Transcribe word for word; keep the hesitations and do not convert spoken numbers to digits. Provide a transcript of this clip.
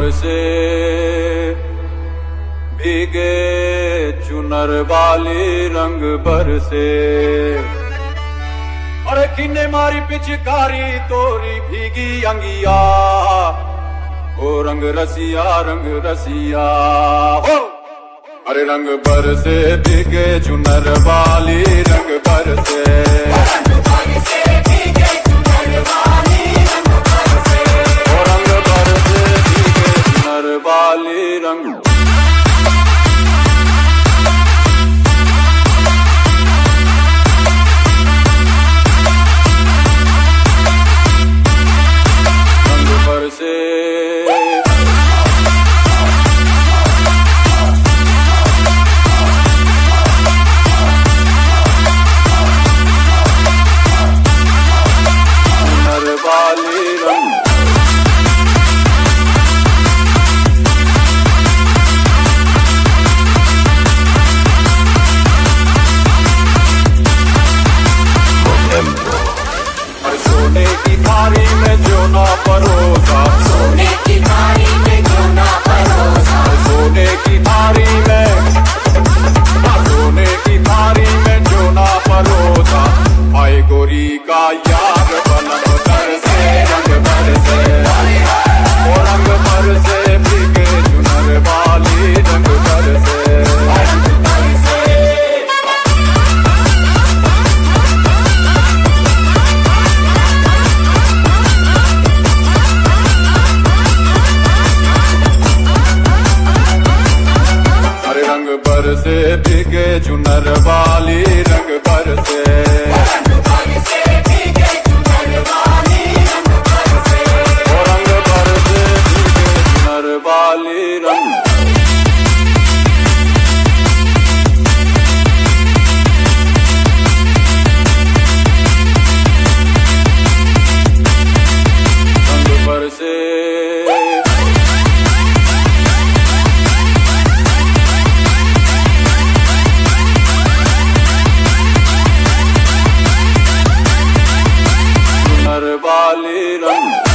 बरसे भीगे चुनर वाली रंग बरसे। अरे किन्ने मारी पिचकारी तोरी भीगी अंगिया, ओ रंग रसिया रंग रसिया हो। अरे रंग बरसे भीगे चुनर वाली रंग बरसे, रंग बरसे भीगे चुनर वाली रंग बरसे, ओ रंग बरसे भीगे चुनर वाली रंग। सोने की थारी में जो ना परोसा, सोने की थारी में जो ना परोसा, सोने की थारी में, सोने की थारी में जो ना परोसा। आए गोरी का यार बनम बरसे रंग बरसे, ओ रंग बरसे भीगे चुनर वाली रंग बरसे। बरसे भीगे चुनर वाली रंग बरसे, रंग बरसे भीगे चुनर वाली रंग बरसे, ओ रंग बरसे भीगे चुनर वाली रंग। रंग बरसे वाली रंग।